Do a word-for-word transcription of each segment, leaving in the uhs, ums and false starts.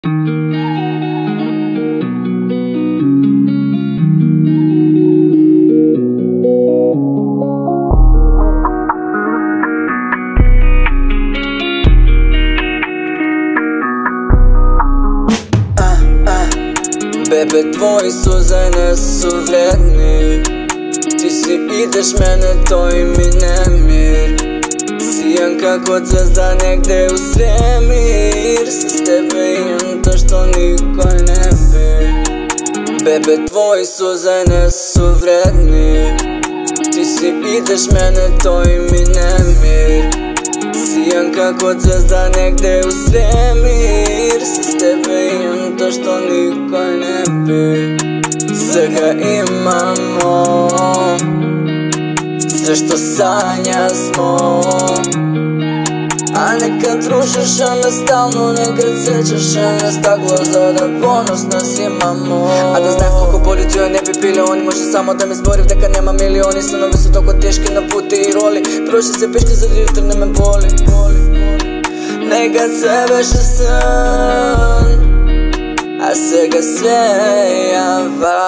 Bebe, tvoji suze ne su vredni. Ti si ideš mene, to i mi nemir. Sijem kako zvezda negde u svemir. Sa s tebe imam to što niko ne bi. Bebe, tvoji suze ne su vredni. Ti si ideš mene, to i mi nemir. Sijem kako zvezda negde u svemir. Sa s tebe imam to što niko ne bi. Svega imamo, sve što sanja smo. A nekad rušiš, a ne stalno, nekad sećaš, a ne staklo. Zada ponos nas imamo. A da znaš koliko policiju ne bi bili oni, može samo da me zbori da kad nema milioni. Sanovi su toko teški na puti i roli. Proši se peške za jutro, ne me boli. Nekad sve beše san, a svega svejava.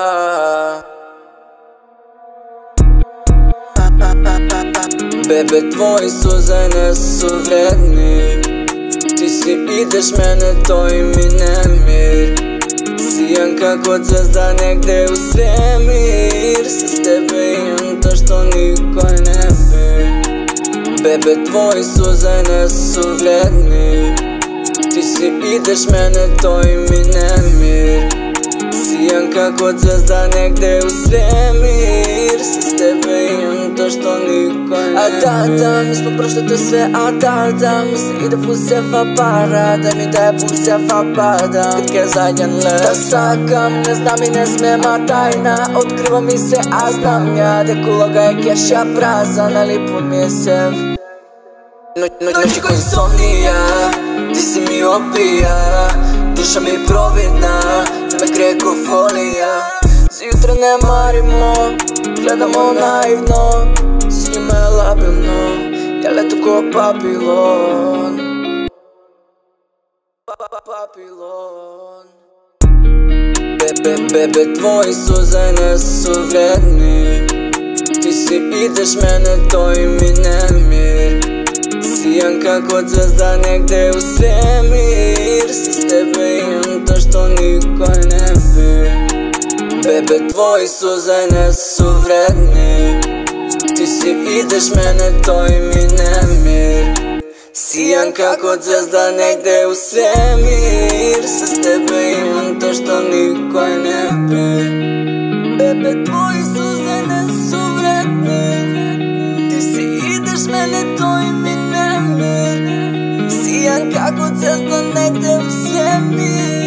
Bebe, tvoji suze ne su vredni. Ti si ideš mene, to i mi nemir. Sijem kako zvezda negde u svemir. Sa s tebe imam to što niko ne bi. Bebe, tvoji suze ne su vredni. Ti si ideš mene, to i mi nemir. Sijem kako zvezda negde u svemir. Sa s tebe imam to što niko ne bi. A da, da, mi smo prošli to sve, a da, da, mi se ide pun sefa para. Daj mi da je pun sefa pada. Kad je zadnjan let da sakam, ne znam i ne smijem, a tajna otkriva mi se, a znam ja da kuloga je keša prazan, ali pun mi je sef. No, no, noći ko insomnija, ti si mi opija. Duša mi providna, me kreje ko folija. Za jutro ne marimo, gledamo naivno. S njima je labilno, ja letu ko Papillon. Papillon. Bebe, bebe, tvoji suze ne su vredni. Ti si ideš mene, to i mi nemir. Sijem kako zvezda negde u svemir. Sa s tebe imam to što niko ne bi. Bebe, tvoji suze ne su vredni. Ti si ideš mene, to i mi nemir. Sijem kako zvezda negde u svemir. Sa s tebe imam to što niko ne bi. Bebe, tvoji suze ne su vredni. Ti si ideš mene, to i mi nemir. Sijem kako zvezda negde u svemir.